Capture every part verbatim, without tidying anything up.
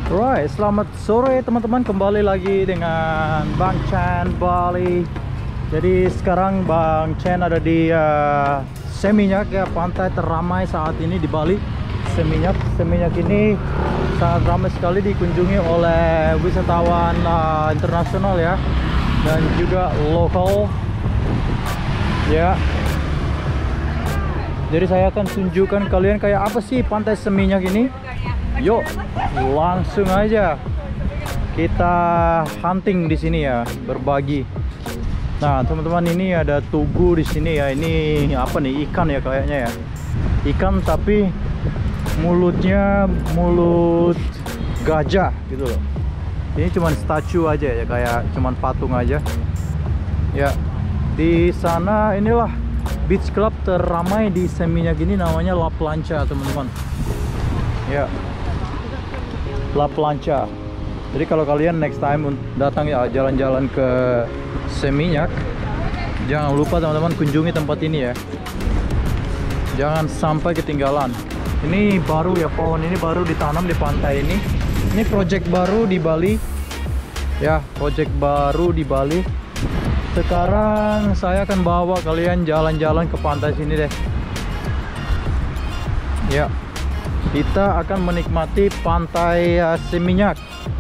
Alright, selamat sore teman-teman, kembali lagi dengan Bang Chan Bali. Jadi sekarang Bang Chan ada di uh, Seminyak ya, pantai teramai saat ini di Bali. Seminyak, Seminyak ini sangat ramai sekali dikunjungi oleh wisatawan uh, internasional ya, dan juga lokal ya. Jadi saya akan tunjukkan kalian kayak apa sih pantai Seminyak ini. Yuk, langsung aja kita hunting di sini ya, berbagi. Nah, teman-teman, ini ada tugu di sini ya. Ini apa nih? Ikan ya kayaknya ya. Ikan tapi mulutnya mulut gajah gitu loh. Ini cuman statue aja ya, kayak cuman patung aja. Ya, di sana inilah beach club teramai di Seminyak ini, namanya La Plancha, teman-teman. Ya. La Plancha. Jadi kalau kalian next time datang ya jalan-jalan ke Seminyak, jangan lupa teman-teman kunjungi tempat ini ya. Jangan sampai ketinggalan. Ini baru ya, pohon ini baru ditanam di pantai ini. Ini project baru di Bali. Ya, project baru di Bali. Sekarang saya akan bawa kalian jalan-jalan ke pantai sini deh. Ya. Kita akan menikmati pantai uh, Seminyak.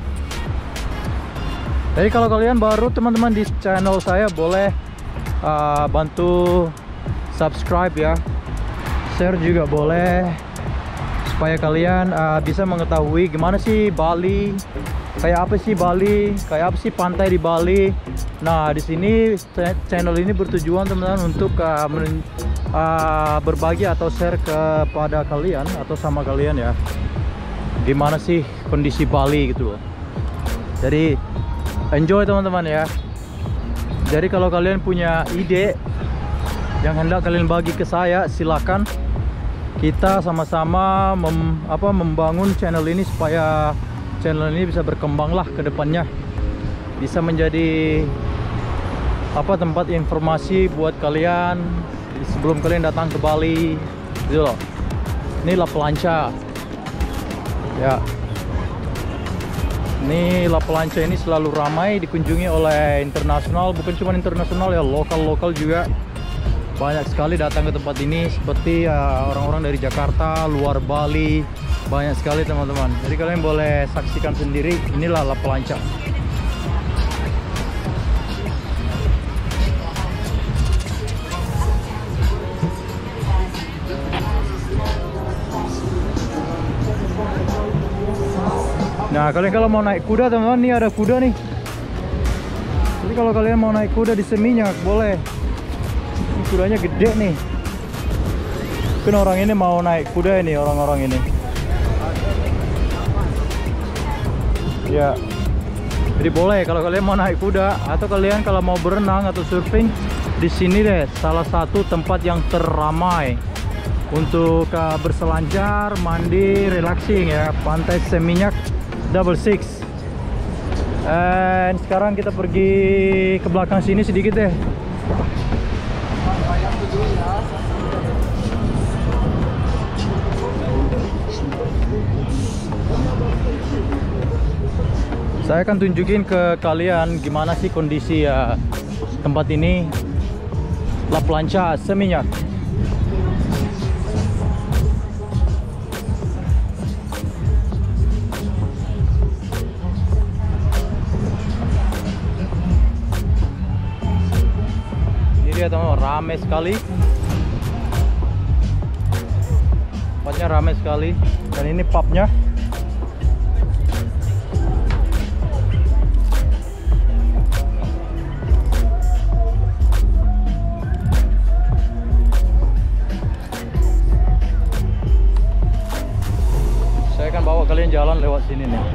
Jadi kalau kalian baru teman-teman di channel saya, boleh uh, bantu subscribe ya, share juga boleh, supaya kalian uh, bisa mengetahui gimana sih Bali, kayak apa sih Bali, kayak apa sih pantai di Bali. Nah, di sini channel ini bertujuan teman-teman untuk uh, Uh, berbagi atau share kepada kalian atau sama kalian ya, gimana sih kondisi Bali gitu loh. Jadi enjoy teman-teman ya. Jadi kalau kalian punya ide yang hendak kalian bagi ke saya, silakan. Kita sama-sama mem, apa, membangun channel ini supaya channel ini bisa berkembang lah ke depannya, bisa menjadi apa, tempat informasi buat kalian sebelum kalian datang ke Bali gitu loh. Ini La Plancha ya. Ini La Plancha ini selalu ramai dikunjungi oleh internasional, bukan cuma internasional ya, lokal-lokal juga banyak sekali datang ke tempat ini, seperti orang-orang uh, dari Jakarta, luar Bali, banyak sekali teman-teman. Jadi kalian boleh saksikan sendiri, inilah La Plancha. Nah, kalian kalau mau naik kuda teman-teman, nih ada kuda nih. Jadi kalau kalian mau naik kuda di Seminyak, boleh. Ini kudanya gede nih. Mungkin orang ini mau naik kuda ini, orang-orang ini. Ya. Jadi boleh kalau kalian mau naik kuda, atau kalian kalau mau berenang atau surfing, di sini deh salah satu tempat yang teramai untuk uh, berselancar, mandi, relaxing ya, pantai Seminyak Double Six. Dan sekarang kita pergi ke belakang sini sedikit deh. Saya akan tunjukin ke kalian gimana sih kondisi ya tempat ini, La Plancha Seminyak. Ya teman, ramai sekali, tempatnya ramai sekali, dan ini pubnya. Saya akan bawa kalian jalan lewat sini nih.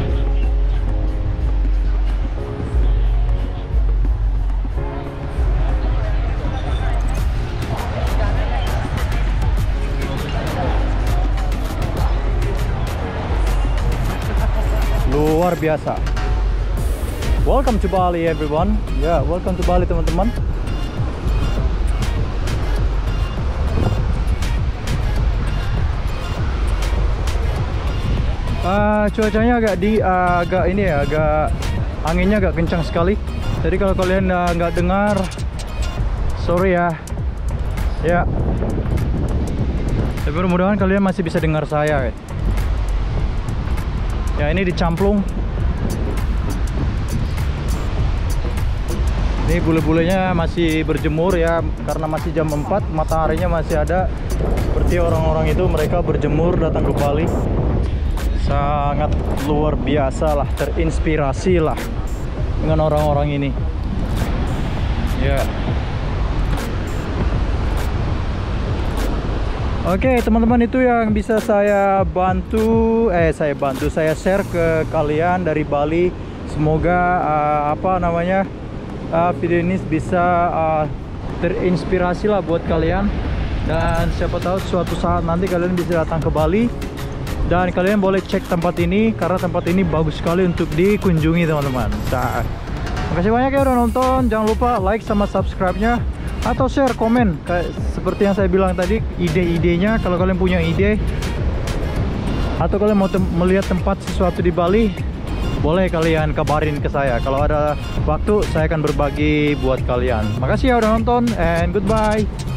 Luar biasa. Welcome to Bali everyone. Ya, yeah, welcome to Bali teman-teman. Uh, cuacanya agak di uh, agak ini ya, agak anginnya agak kencang sekali. Jadi kalau kalian uh, nggak dengar, sorry ya. Ya. Tapi mudah-mudahan kalian masih bisa dengar saya. Ya, ini dicamplung. Ini bule-bulenya masih berjemur ya, karena masih jam empat, mataharinya masih ada. Seperti orang-orang itu, mereka berjemur datang ke Bali. Sangat luar biasa lah, terinspirasi lah dengan orang-orang ini. Ya. Oke, teman-teman, itu yang bisa saya bantu, eh saya bantu, saya share ke kalian dari Bali. Semoga uh, apa namanya uh, video ini bisa uh, terinspirasi lah buat kalian. Dan siapa tahu suatu saat nanti kalian bisa datang ke Bali. Dan kalian boleh cek tempat ini, karena tempat ini bagus sekali untuk dikunjungi, teman-teman. Nah, makasih banyak ya udah nonton. Jangan lupa like sama subscribe-nya, atau share, komen, kayak seperti yang saya bilang tadi, ide-idenya. Kalau kalian punya ide, atau kalian mau tem melihat tempat sesuatu di Bali, boleh kalian kabarin ke saya. Kalau ada waktu, saya akan berbagi buat kalian. Makasih ya udah nonton, and goodbye.